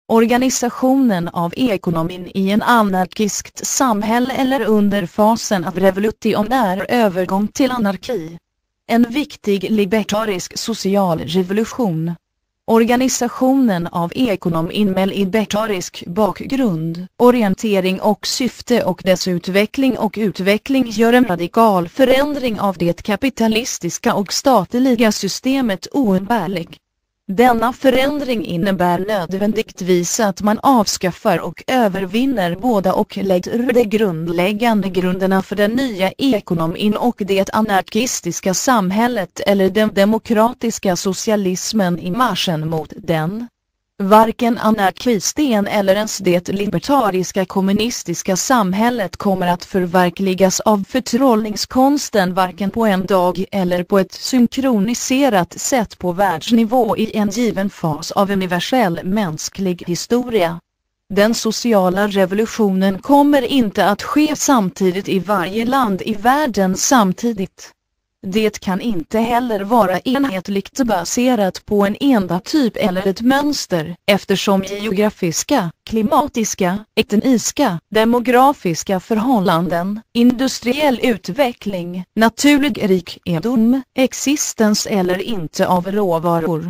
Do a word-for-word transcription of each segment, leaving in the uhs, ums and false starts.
Organisationen av ekonomin i en anarkiskt samhälle eller under fasen av revolutionär övergång till anarki. En viktig libertarisk social revolution. Organisationen av ekonomin med libertarisk bakgrund, orientering och syfte och dess utveckling och utveckling gör en radikal förändring av det kapitalistiska och statliga systemet oumbärlig. Denna förändring innebär nödvändigtvis att man avskaffar och övervinner båda och lägger de grundläggande grunderna för den nya ekonomin och det anarkistiska samhället eller den demokratiska socialismen i marschen mot den. Varken anarkisten eller ens det libertariska kommunistiska samhället kommer att förverkligas av förtrollningskonsten varken på en dag eller på ett synkroniserat sätt på världsnivå i en given fas av universell mänsklig historia. Den sociala revolutionen kommer inte att ske samtidigt i varje land i världen samtidigt. Det kan inte heller vara enhetligt baserat på en enda typ eller ett mönster, eftersom geografiska, klimatiska, etniska, demografiska förhållanden, industriell utveckling, naturlig rikedom, existens eller inte av råvaror,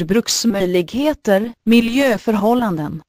jordbruksmöjligheter, miljöförhållanden,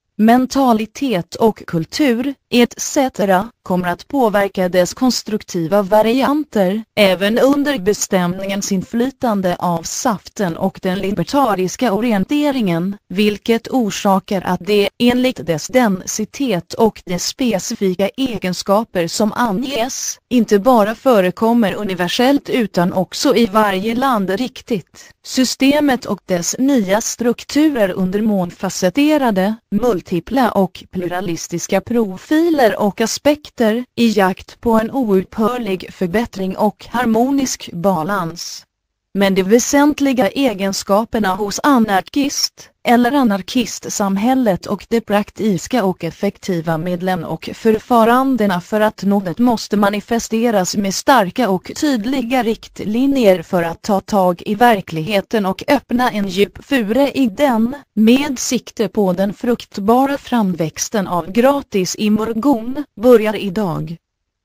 mentalitet och kultur, et cetera, kommer att påverka dess konstruktiva varianter, även under bestämningens inflytande av saften och den libertariska orienteringen, vilket orsakar att det, enligt dess densitet och dess specifika egenskaper som anges, inte bara förekommer universellt utan också i varje land riktigt. Systemet och dess nya strukturer under mångfacetterade, multipla och pluralistiska profiler och aspekter i jakt på en oupphörlig förbättring och harmonisk balans. Men de väsentliga egenskaperna hos anarkist eller anarkistsamhället och de praktiska och effektiva medlen och förfarandena för att nå det måste manifesteras med starka och tydliga riktlinjer för att ta tag i verkligheten och öppna en djup fure i den, med sikte på den fruktbara framväxten av gratis i morgon, börjar idag.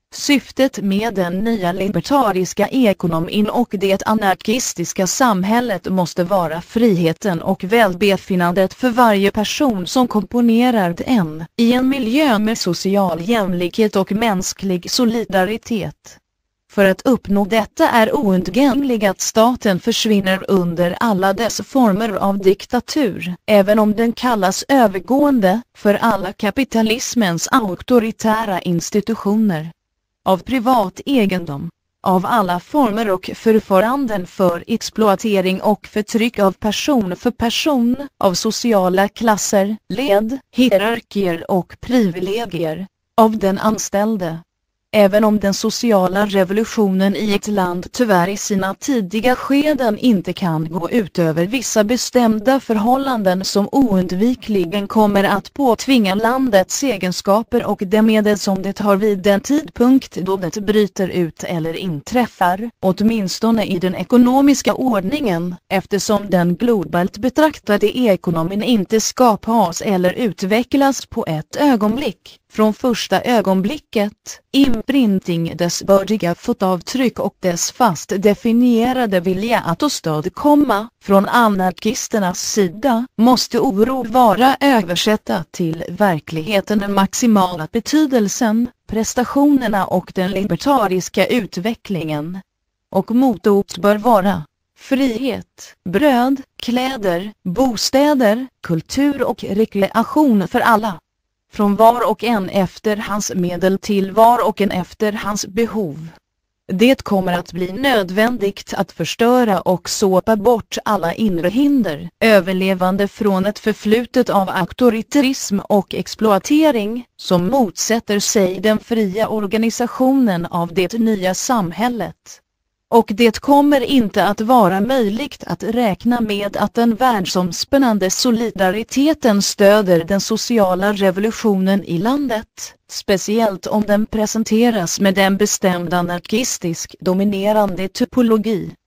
Syftet med den nya libertariska ekonomin och det anarkistiska samhället måste vara friheten och välbefinnandet för varje person som komponerar den, i en miljö med social jämlikhet och mänsklig solidaritet. För att uppnå detta är oundgängligt att staten försvinner under alla dess former av diktatur, även om den kallas övergående, för alla kapitalismens auktoritära institutioner. Av privat egendom, av alla former och förfaranden för exploatering och förtryck av person för person, av sociala klasser, led, hierarkier och privilegier, av den anställde. Även om den sociala revolutionen i ett land tyvärr i sina tidiga skeden inte kan gå utöver vissa bestämda förhållanden som oundvikligen kommer att påtvinga landets egenskaper och de medel som det har vid den tidpunkt då det bryter ut eller inträffar, åtminstone i den ekonomiska ordningen, eftersom den globalt betraktade ekonomin inte skapas eller utvecklas på ett ögonblick. Från första ögonblicket, inprinting dess bördiga fotavtryck och dess fast definierade vilja att åstadkomma, från anarkisternas sida, måste oro vara översätta till verkligheten den maximala betydelsen, prestationerna och den libertariska utvecklingen. Och motot bör vara frihet, bröd, kläder, bostäder, kultur och rekreation för alla. Från var och en efter hans medel till var och en efter hans behov. Det kommer att bli nödvändigt att förstöra och såpa bort alla inre hinder, överlevande från ett förflutet av auktoritarism och exploatering, som motsätter sig den fria organisationen av det nya samhället. Och det kommer inte att vara möjligt att räkna med att den världsomspännande solidariteten stöder den sociala revolutionen i landet, speciellt om den presenteras med en bestämd anarkistisk dominerande typologi.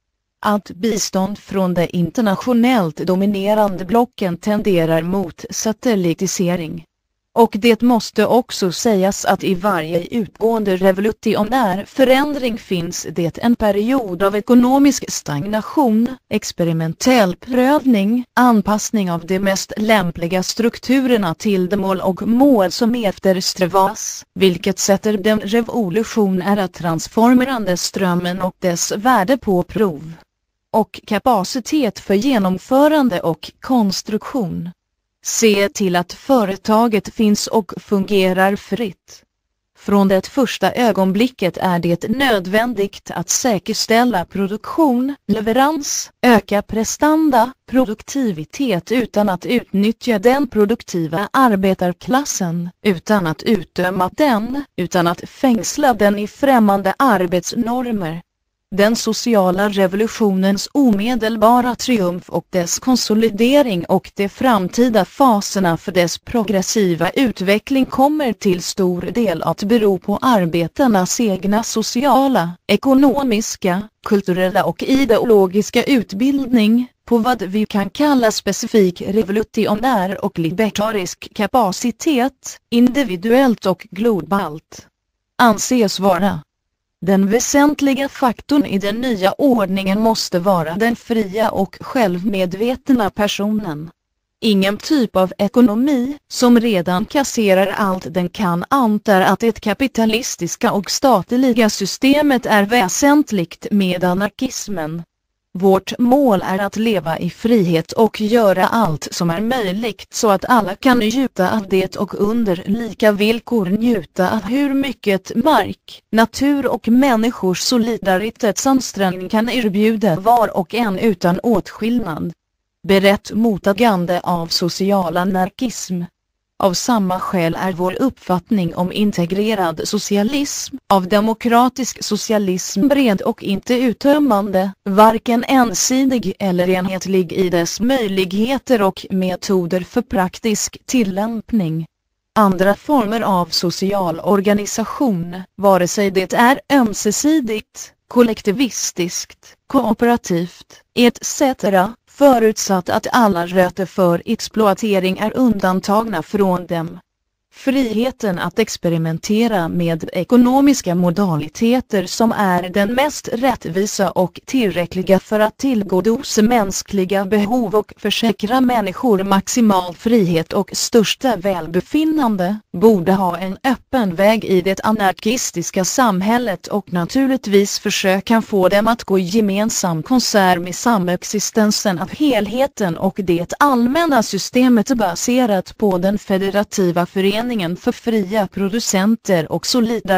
att bistånd från de internationellt dominerande blocken tenderar mot satellitisering. Och det måste också sägas att i varje utgående revolutionär förändring finns det en period av ekonomisk stagnation, experimentell prövning, anpassning av de mest lämpliga strukturerna till de mål och mål som eftersträvas, vilket sätter den revolutionära transformerande strömmen och dess värde på prov. Och kapacitet för genomförande och konstruktion. Se till att företaget finns och fungerar fritt. Från det första ögonblicket är det nödvändigt att säkerställa produktion, leverans, öka prestanda, produktivitet utan att utnyttja den produktiva arbetarklassen, utan att utdöma den, utan att fängsla den i främmande arbetsnormer. Den sociala revolutionens omedelbara triumf och dess konsolidering och de framtida faserna för dess progressiva utveckling kommer till stor del att bero på arbetarnas egna sociala, ekonomiska, kulturella och ideologiska utbildning, på vad vi kan kalla specifik revolutionär och libertarisk kapacitet, individuellt och globalt. Anses vara. Den väsentliga faktorn i den nya ordningen måste vara den fria och självmedvetna personen. Ingen typ av ekonomi, som redan kasserar allt den kan, antar att det kapitalistiska och statliga systemet är väsentligt med anarkismen. Vårt mål är att leva i frihet och göra allt som är möjligt så att alla kan njuta av det och under lika villkor njuta av hur mycket mark, natur och människors solidaritetsansträngning kan erbjuda var och en utan åtskillnad. Berett mottagande av social anarkism. Av samma skäl är vår uppfattning om integrerad socialism, av demokratisk socialism bred och inte uttömmande, varken ensidig eller enhetlig i dess möjligheter och metoder för praktisk tillämpning. Andra former av social organisation, vare sig det är ömsesidigt, kollektivistiskt, kooperativt, et cetera, förutsatt att alla rötter för exploatering är undantagna från dem. Friheten att experimentera med ekonomiska modaliteter som är den mest rättvisa och tillräckliga för att tillgodose mänskliga behov och försäkra människor maximal frihet och största välbefinnande, borde ha en öppen väg i det anarkistiska samhället och naturligtvis försöka få dem att gå gemensam konsert med samexistensen av helheten och det allmänna systemet baserat på den federativa föreningen för fria producenter och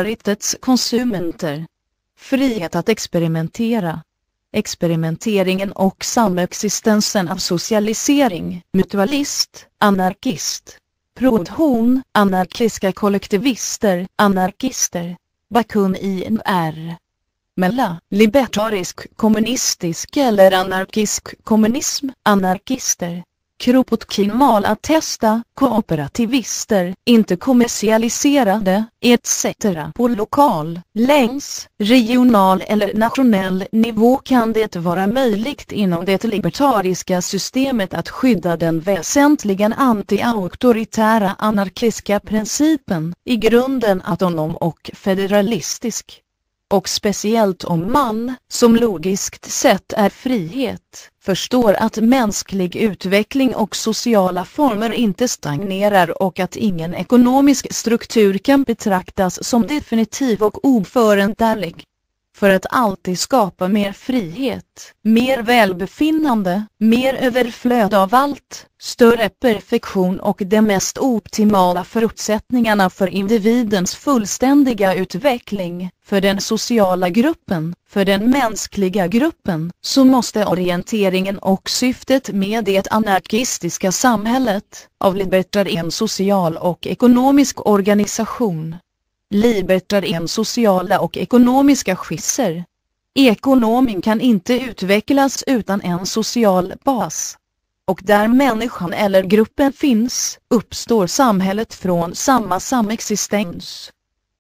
solidaritetskonsumenter. Frihet att experimentera. Experimenteringen och samexistensen av socialisering, mutualist, anarkist. Produktion, anarkiska kollektivister, anarkister. Bakun I N R. Mella, libertarisk, kommunistisk eller anarkisk kommunism, anarkister. Kropotkin mala testa, kooperativister, inte kommersialiserade, et cetera. På lokal, längs, regional eller nationell nivå kan det vara möjligt inom det libertariska systemet att skydda den väsentligen anti-auktoritära anarkiska principen, i grunden autonom och federalistisk. Och speciellt om man, som logiskt sett är frihet, förstår att mänsklig utveckling och sociala former inte stagnerar och att ingen ekonomisk struktur kan betraktas som definitiv och oföränderlig. För att alltid skapa mer frihet, mer välbefinnande, mer överflöd av allt, större perfektion och de mest optimala förutsättningarna för individens fullständiga utveckling, för den sociala gruppen, för den mänskliga gruppen, så måste orienteringen och syftet med det anarkistiska samhället, av libertarian social och ekonomisk organisation. Libertarian sociala och ekonomiska skisser. Ekonomin kan inte utvecklas utan en social bas. Och där människan eller gruppen finns, uppstår samhället från samma samexistens.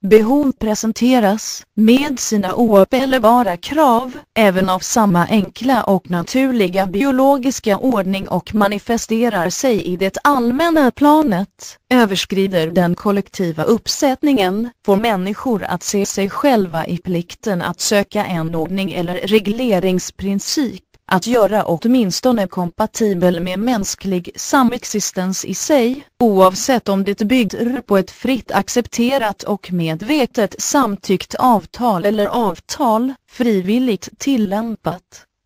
Behov presenteras, med sina oapellerbara krav, även av samma enkla och naturliga biologiska ordning och manifesterar sig i det allmänna planet, överskrider den kollektiva uppsättningen, får människor att se sig själva i plikten att söka en ordning eller regleringsprincip, att göra åtminstone kompatibel med mänsklig samexistens i sig, oavsett om det bygger på ett fritt accepterat och medvetet samtyckt avtal eller avtal, frivilligt tillämpat.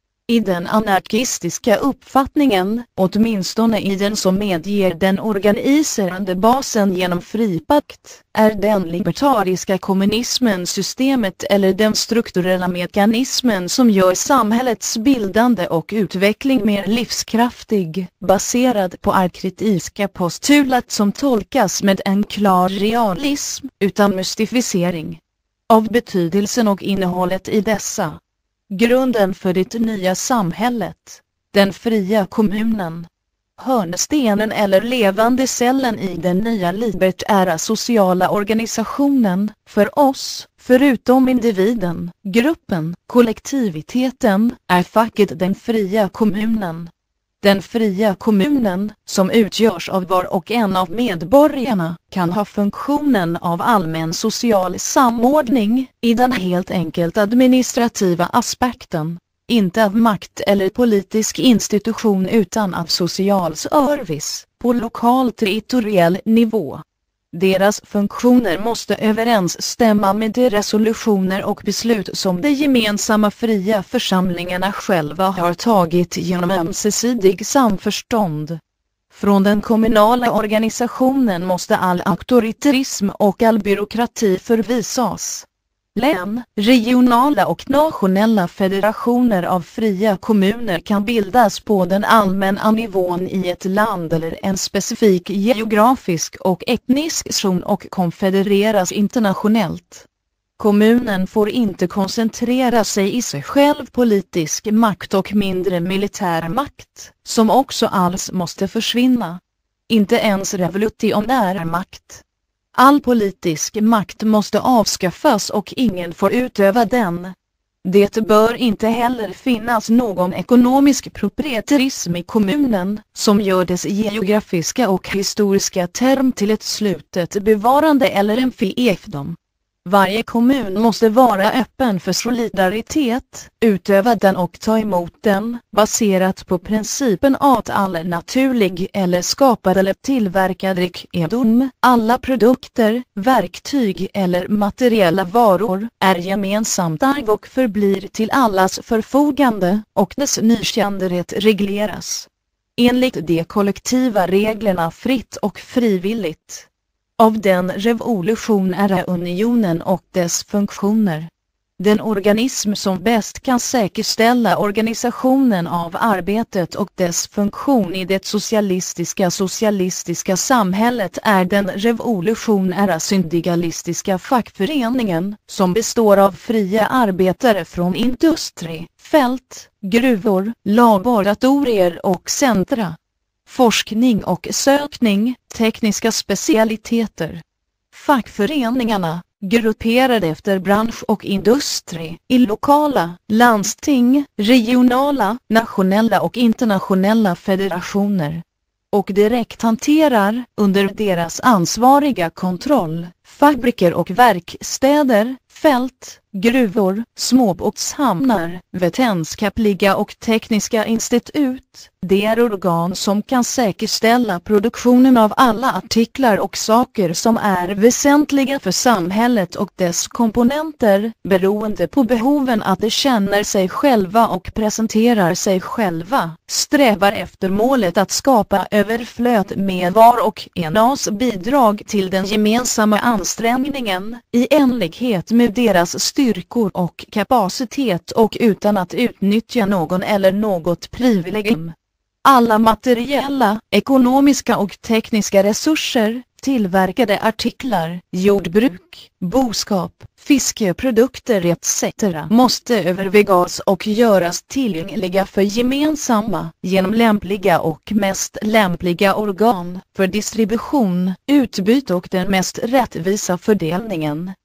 I den anarkistiska uppfattningen, åtminstone i den som medger den organiserande basen genom fripakt, är den libertariska kommunismen systemet eller den strukturella mekanismen som gör samhällets bildande och utveckling mer livskraftig, baserad på arkritiska postulat som tolkas med en klar realism, utan mystificering av betydelsen och innehållet i dessa. Grunden för det nya samhället, den fria kommunen. Hörnstenen eller levande cellen i den nya libertära sociala organisationen, för oss, förutom individen, gruppen, kollektiviteten, är facket den fria kommunen. Den fria kommunen, som utgörs av var och en av medborgarna, kan ha funktionen av allmän social samordning, i den helt enkelt administrativa aspekten, inte av makt eller politisk institution utan av social service, på lokal territoriell nivå. Deras funktioner måste överensstämma med de resolutioner och beslut som de gemensamma fria församlingarna själva har tagit genom ömsesidig samförstånd. Från den kommunala organisationen måste all auktoritarism och all byråkrati förvisas. Län, regionala och nationella federationer av fria kommuner kan bildas på den allmänna nivån i ett land eller en specifik geografisk och etnisk zon och konfedereras internationellt. Kommunen får inte koncentrera sig i sig själv politisk makt och mindre militär makt, som också alls måste försvinna. Inte ens revolutionär makt. All politisk makt måste avskaffas och ingen får utöva den. Det bör inte heller finnas någon ekonomisk proprietarism i kommunen, som gör dess geografiska och historiska term till ett slutet bevarande eller en fiefdom. Varje kommun måste vara öppen för solidaritet, utöva den och ta emot den, baserat på principen att all naturlig eller skapad eller tillverkad rikedom, alla produkter, verktyg eller materiella varor, är gemensamt arv och förblir till allas förfogande, och dess nyttjanderätt regleras enligt de kollektiva reglerna fritt och frivilligt. Av den revolutionära unionen och dess funktioner. Den organism som bäst kan säkerställa organisationen av arbetet och dess funktion i det socialistiska socialistiska samhället är den revolutionära syndikalistiska fackföreningen, som består av fria arbetare från industri, fält, gruvor, laboratorier och centra. Forskning och sökning, tekniska specialiteter. Fackföreningarna, grupperade efter bransch och industri, i lokala, landsting, regionala, nationella och internationella federationer. Och direkt hanterar, under deras ansvariga kontroll, fabriker och verkstäder, fält, gruvor, småbåtshamnar, vetenskapliga och tekniska institut. Det är organ som kan säkerställa produktionen av alla artiklar och saker som är väsentliga för samhället och dess komponenter, beroende på behoven att de känner sig själva och presenterar sig själva, strävar efter målet att skapa överflöd med var och enas bidrag till den gemensamma ansträngningen, i enlighet med deras styrkor och kapacitet och utan att utnyttja någon eller något privilegium. Alla materiella, ekonomiska och tekniska resurser, tillverkade artiklar, jordbruk, boskap, fiskeprodukter et cetera måste övervägas och göras tillgängliga för gemensamma, genom lämpliga och mest lämpliga organ, för distribution, utbyte och den mest rättvisa fördelningen.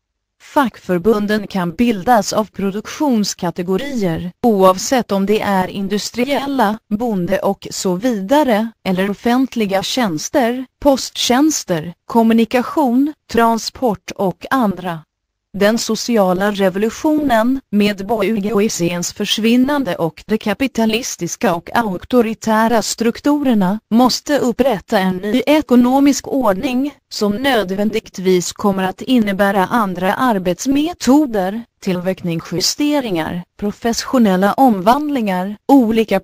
Fackförbunden kan bildas av produktionskategorier, oavsett om det är industriella, bonde och så vidare, eller offentliga tjänster, posttjänster, kommunikation, transport och andra. Den sociala revolutionen, med bourgeoisiens försvinnande och de kapitalistiska och auktoritära strukturerna, måste upprätta en ny ekonomisk ordning, som nödvändigtvis kommer att innebära andra arbetsmetoder, tillverkningsjusteringar, professionella omvandlingar, olika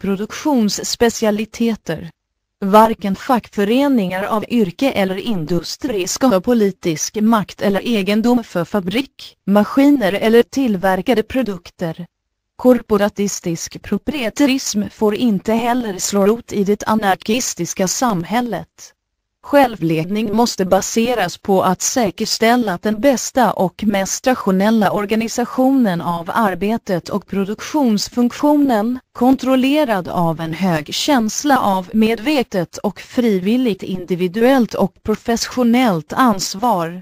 produktionsspecialiteter. Varken fackföreningar av yrke eller industri ska ha politisk makt eller egendom för fabrik, maskiner eller tillverkade produkter. Korporatistisk proprietarism får inte heller slå rot i det anarkistiska samhället. Självledning måste baseras på att säkerställa att den bästa och mest rationella organisationen av arbetet och produktionsfunktionen, kontrollerad av en hög känsla av medvetet och frivilligt individuellt och professionellt ansvar.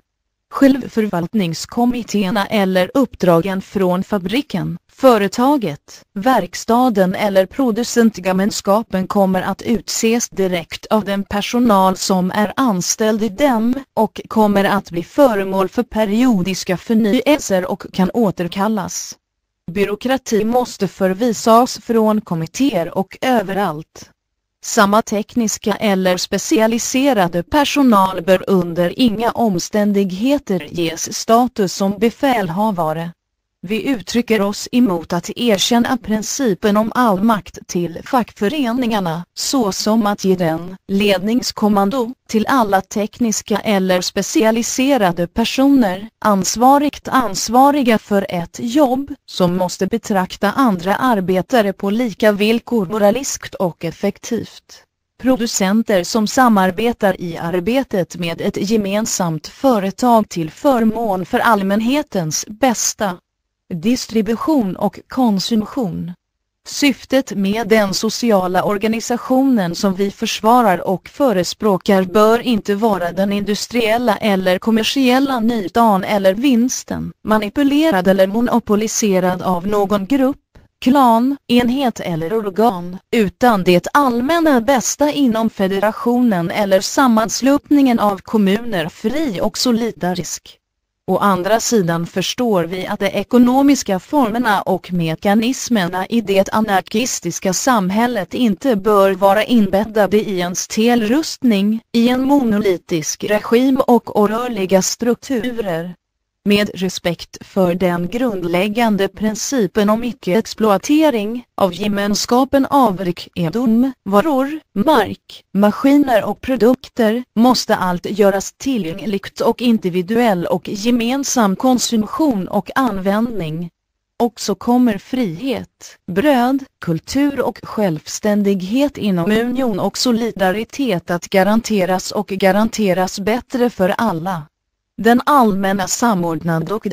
Självförvaltningskommittéerna eller uppdragen från fabriken, företaget, verkstaden eller producentgemenskapen kommer att utses direkt av den personal som är anställd i dem och kommer att bli föremål för periodiska förnyelser och kan återkallas. Byråkrati måste förvisas från kommittéer och överallt. Samma tekniska eller specialiserade personal bör under inga omständigheter ges status som befälhavare. Vi uttrycker oss emot att erkänna principen om all makt till fackföreningarna, såsom att ge den ledningskommando till alla tekniska eller specialiserade personer, ansvarigt ansvariga för ett jobb, som måste betrakta andra arbetare på lika villkor moraliskt och effektivt. Producenter som samarbetar i arbetet med ett gemensamt företag till förmån för allmänhetens bästa. Distribution och konsumtion. Syftet med den sociala organisationen som vi försvarar och förespråkar bör inte vara den industriella eller kommersiella nyttan eller vinsten, manipulerad eller monopoliserad av någon grupp, klan, enhet eller organ, utan det allmänna bästa inom federationen eller sammanslutningen av kommuner fri och solidarisk. Å andra sidan förstår vi att de ekonomiska formerna och mekanismerna i det anarkistiska samhället inte bör vara inbäddade i en stel rustning, i en monolitisk regim och orörliga strukturer. Med respekt för den grundläggande principen om icke-exploatering av gemenskapen av rikedom, varor, mark, maskiner och produkter, måste allt göras tillgängligt och individuell och gemensam konsumtion och användning. Också kommer frihet, bröd, kultur och självständighet inom union och solidaritet att garanteras och garanteras bättre för alla. Den allmänna samordnade och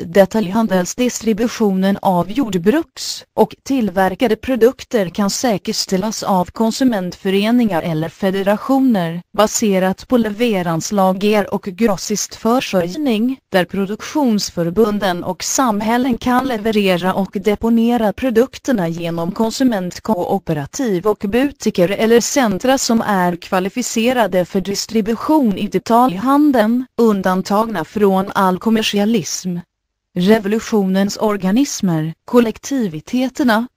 detaljhandelsdistributionen av jordbruks- och tillverkade produkter kan säkerställas av konsumentföreningar eller federationer, baserat på leveranslager och grossistförsörjning, där produktionsförbunden och samhällen kan leverera och deponera produkterna genom konsumentkooperativ och butiker eller centra som är kvalificerade för distribution i detaljhandeln, undantagna från all kommersialism. Revolutionens organismer, kollektiviteterna,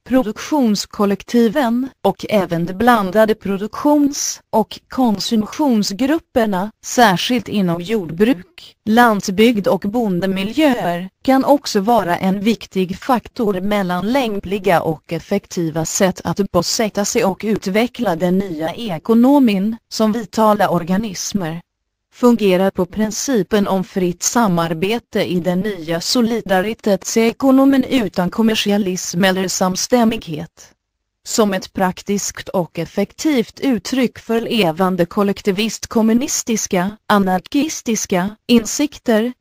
produktionskollektiven och även de blandade produktions- och konsumtionsgrupperna, särskilt inom jordbruk, landsbygd och bondemiljöer, kan också vara en viktig faktor mellan lämpliga och effektiva sätt att bosätta sig och utveckla den nya ekonomin som vitala organismer. Fungerar på principen om fritt samarbete i den nya solidaritetsekonomin utan kommersialism eller samstämmighet. Som ett praktiskt och effektivt uttryck för levande kollektivist-kommunistiska, anarkistiska insikter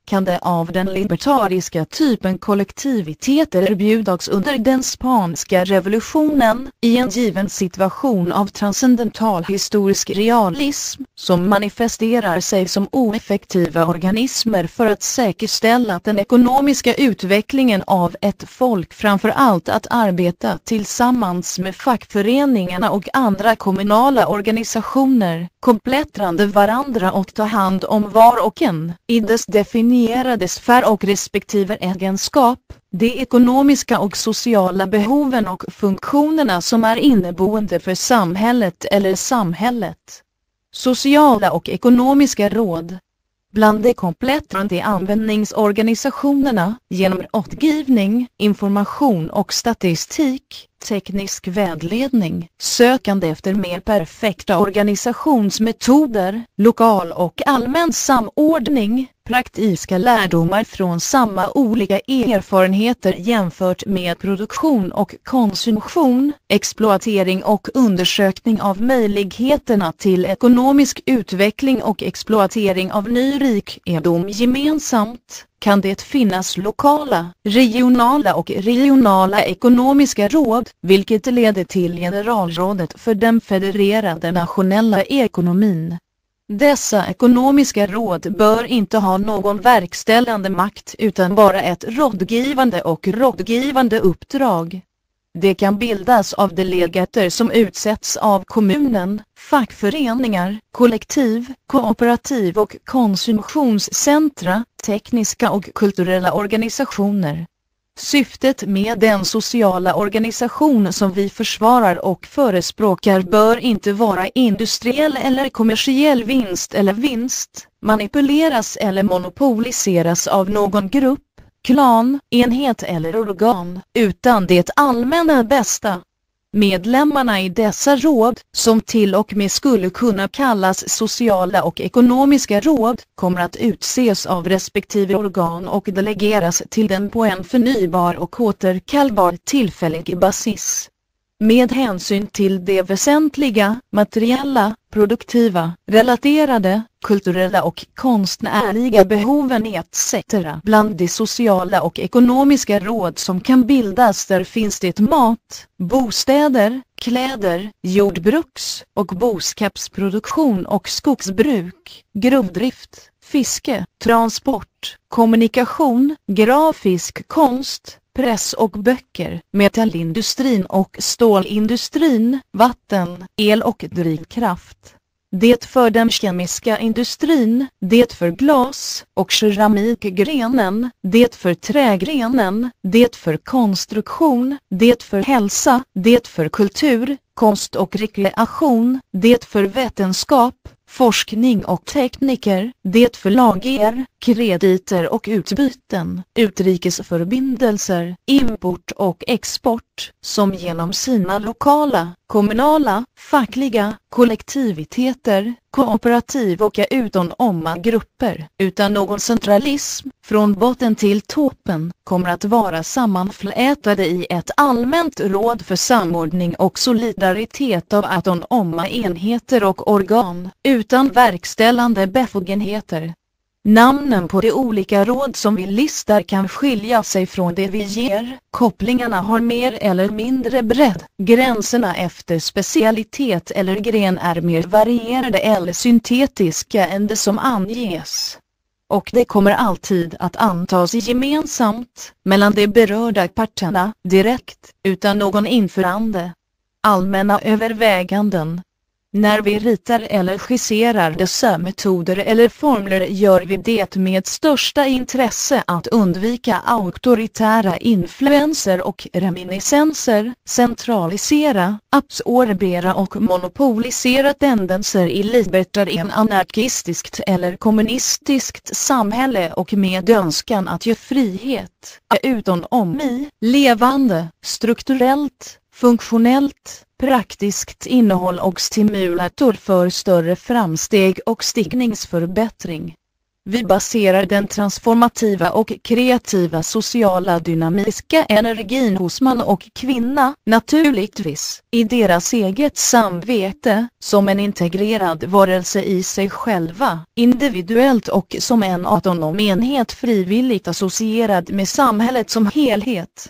kan det av den libertariska typen kollektiviteter erbjudas under den spanska revolutionen i en given situation av transcendental historisk realism som manifesterar sig som oeffektiva organismer för att säkerställa den ekonomiska utvecklingen av ett folk, framför allt att arbeta tillsammans med fackföreningarna och andra kommunala organisationer, kompletterande varandra och ta hand om var och en i dess definierade sfär och respektive egenskap, de ekonomiska och sociala behoven och funktionerna som är inneboende för samhället eller samhället. Sociala och ekonomiska råd. Bland de kompletterande användningsorganisationerna genom rådgivning, information och statistik, teknisk vägledning, sökande efter mer perfekta organisationsmetoder, lokal och allmän samordning, praktiska lärdomar från samma olika erfarenheter jämfört med produktion och konsumtion, exploatering och undersökning av möjligheterna till ekonomisk utveckling och exploatering av ny rikedom gemensamt, kan det finnas lokala, regionala och regionala ekonomiska råd, vilket leder till generalrådet för den federerade nationella ekonomin. Dessa ekonomiska råd bör inte ha någon verkställande makt utan bara ett rådgivande och rådgivande uppdrag. Det kan bildas av delegater som utsätts av kommunen, fackföreningar, kollektiv, kooperativ och konsumtionscentra, tekniska och kulturella organisationer. Syftet med den sociala organisation som vi försvarar och förespråkar bör inte vara industriell eller kommersiell vinst eller vinst, manipuleras eller monopoliseras av någon grupp, klan, enhet eller organ, utan det allmänna bästa. Medlemmarna i dessa råd, som till och med skulle kunna kallas sociala och ekonomiska råd, kommer att utses av respektive organ och delegeras till den på en förnybar och återkallbar tillfällig basis. Med hänsyn till de väsentliga, materiella, produktiva, relaterade, kulturella och konstnärliga behoven et cetera. Bland de sociala och ekonomiska råd som kan bildas där finns det mat, bostäder, kläder, jordbruks- och boskapsproduktion och skogsbruk, grovdrift, fiske, transport, kommunikation, grafisk konst, press och böcker, metallindustrin och stålindustrin, vatten, el och drivkraft. Det för den kemiska industrin, det för glas- och keramikgrenen, det för trägrenen, det för konstruktion, det för hälsa, det för kultur, konst och rekreation, det för vetenskap, forskning och tekniker, det för lager, krediter och utbyten, utrikesförbindelser, import och export, som genom sina lokala, kommunala, fackliga, kollektiviteter, kooperativ och utomomma grupper, utan någon centralism, från botten till toppen, kommer att vara sammanflätade i ett allmänt råd för samordning och solidaritet av autonoma enheter och organ, utan verkställande befogenheter. Namnen på de olika råd som vi listar kan skilja sig från det vi ger, kopplingarna har mer eller mindre bredd, gränserna efter specialitet eller gren är mer varierade eller syntetiska än det som anges. Och det kommer alltid att antas gemensamt, mellan de berörda parterna, direkt, utan någon införande. Allmänna överväganden. När vi ritar eller skisserar dessa metoder eller formler gör vi det med största intresse att undvika auktoritära influenser och reminiscenser, centralisera, absorbera och monopolisera tendenser i libertarian anarkistiskt eller kommunistiskt samhälle och med önskan att ge frihet, utom i, levande, strukturellt, funktionellt, praktiskt innehåll och stimulator för större framsteg och stigningsförbättring. Vi baserar den transformativa och kreativa sociala dynamiska energin hos man och kvinna, naturligtvis, i deras eget samvete, som en integrerad varelse i sig själva, individuellt och som en autonom enhet frivilligt associerad med samhället som helhet.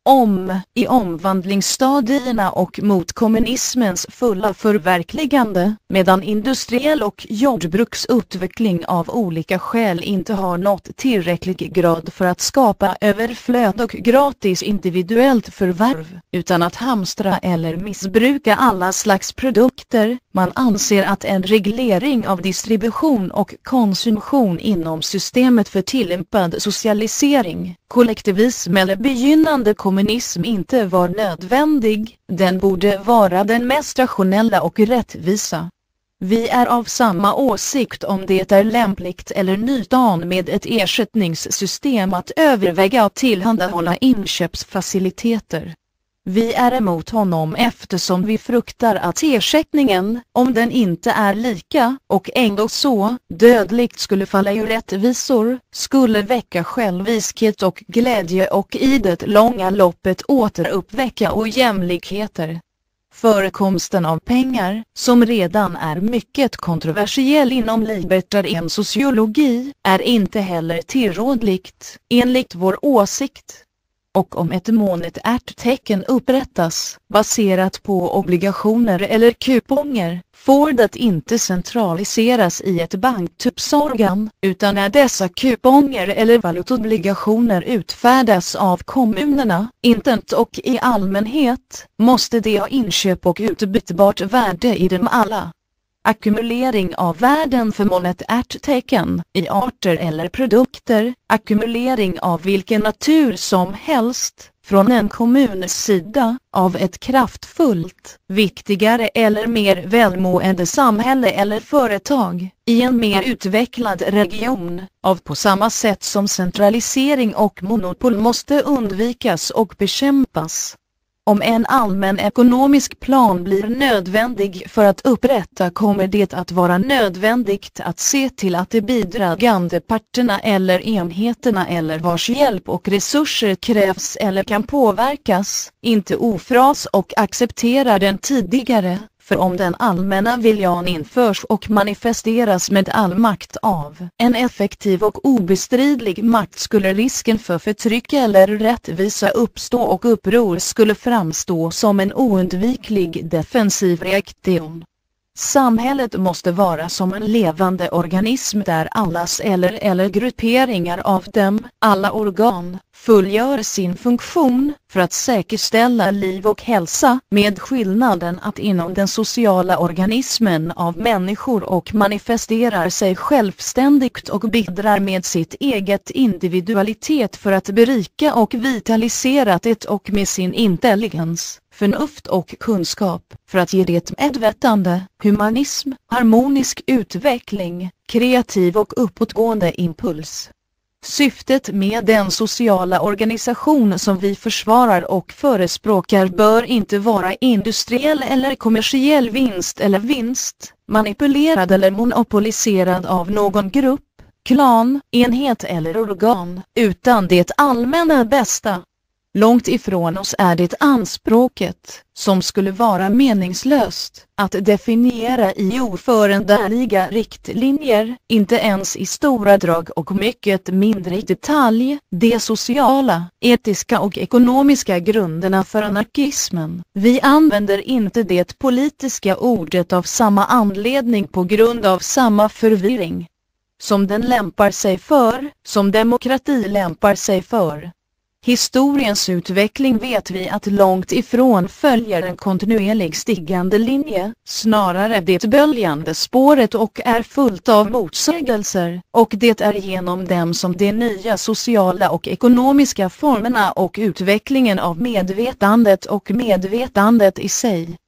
Om, i omvandlingsstadierna och mot kommunismens fulla förverkligande, medan industriell och jordbruksutveckling av olika skäl inte har nått tillräcklig grad för att skapa överflöd och gratis individuellt förvärv, utan att hamstra eller missbruka alla slags produkter, man anser att en reglering av distribution och konsumtion inom systemet för tillämpad socialisering, kollektivism eller begynnande kommunism inte var nödvändig, den borde vara den mest rationella och rättvisa. Vi är av samma åsikt om det är lämpligt eller nyttan med ett ersättningssystem att överväga att tillhandahålla inköpsfaciliteter. Vi är emot honom eftersom vi fruktar att ersättningen, om den inte är lika, och ändå så, dödligt skulle falla ur rättvisor, skulle väcka själviskhet och glädje och i det långa loppet återuppväcka ojämlikheter. Förekomsten av pengar, som redan är mycket kontroversiell inom libertarian sociologi, är inte heller tillrådligt, enligt vår åsikt. Och om ett monetärt tecken upprättas, baserat på obligationer eller kuponger, får det inte centraliseras i ett banktypsorgan, utan när dessa kuponger eller valutaobligationer utfärdas av kommunerna, intent och i allmänhet, måste de ha inköp och utbytbart värde i dem alla. Ackumulering av värden för monetärt tecken, i arter eller produkter, ackumulering av vilken natur som helst, från en kommuns sida, av ett kraftfullt, viktigare eller mer välmående samhälle eller företag, i en mer utvecklad region, av på samma sätt som centralisering och monopol måste undvikas och bekämpas. Om en allmän ekonomisk plan blir nödvändig för att upprätta kommer det att vara nödvändigt att se till att de bidragande parterna eller enheterna eller vars hjälp och resurser krävs eller kan påverkas, inte ofras och accepterar den tidigare. För om den allmänna viljan införs och manifesteras med all makt av en effektiv och obestridlig makt skulle risken för förtryck eller rättvisa uppstå och uppror skulle framstå som en oundviklig defensiv reaktion. Samhället måste vara som en levande organism där allas eller eller grupperingar av dem, alla organ, fullgör sin funktion för att säkerställa liv och hälsa, med skillnaden att inom den sociala organismen av människor och manifesterar sig självständigt och bidrar med sitt eget individualitet för att berika och vitalisera det och med sin intelligens, förnuft och kunskap, för att ge det medvetande, humanism, harmonisk utveckling, kreativ och uppåtgående impuls. Syftet med den sociala organisation som vi försvarar och förespråkar bör inte vara industriell eller kommersiell vinst eller vinst, manipulerad eller monopoliserad av någon grupp, klan, enhet eller organ, utan det allmänna bästa. Långt ifrån oss är det anspråket, som skulle vara meningslöst, att definiera i oföränderliga riktlinjer, inte ens i stora drag och mycket mindre i detalj, de sociala, etiska och ekonomiska grunderna för anarkismen. Vi använder inte det politiska ordet av samma anledning på grund av samma förvirring som den lämpar sig för, som demokrati lämpar sig för. Historiens utveckling vet vi att långt ifrån följer en kontinuerlig stigande linje, snarare det böljande spåret och är fullt av motsägelser, och det är genom dem som de nya sociala och ekonomiska formerna och utvecklingen av medvetandet och medvetandet i sig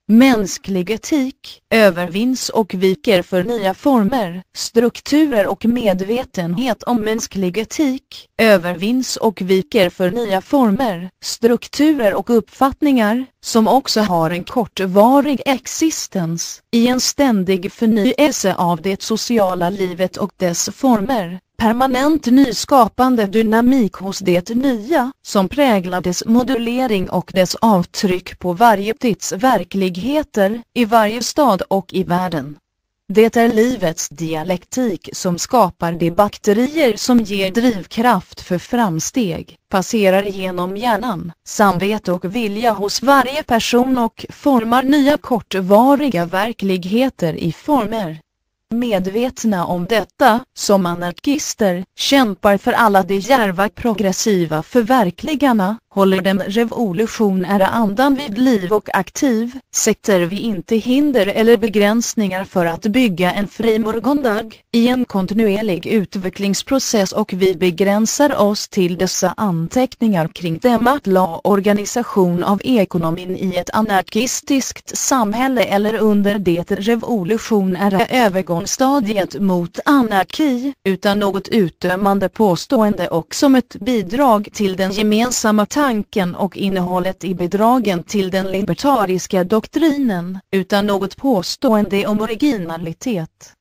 Mänsklig etik övervinns och viker för nya former, strukturer och medvetenhet om mänsklig etik övervinns och viker för nya former, strukturer och uppfattningar som också har en kortvarig existens i en ständig förnyelse av det sociala livet och dess former. Permanent nyskapande dynamik hos det nya, som präglar dess modulering och dess avtryck på varje tids verkligheter, i varje stad och i världen. Det är livets dialektik som skapar de bakterier som ger drivkraft för framsteg, passerar genom hjärnan, samvete och vilja hos varje person och formar nya kortvariga verkligheter i former. Medvetna om detta, som anarkister, kämpar för alla de djärva progressiva förverkligarna, håller den revolutionära andan vid liv och aktiv, sätter vi inte hinder eller begränsningar för att bygga en fri morgondag i en kontinuerlig utvecklingsprocess, och vi begränsar oss till dessa anteckningar kring dematla organisation av ekonomin i ett anarkistiskt samhälle eller under det revolutionära övergångsstadiet mot anarki, utan något utdömande påstående och som ett bidrag till den gemensamma tanken och innehållet i bidragen till den libertariska doktrinen, utan något påstående om originalitet.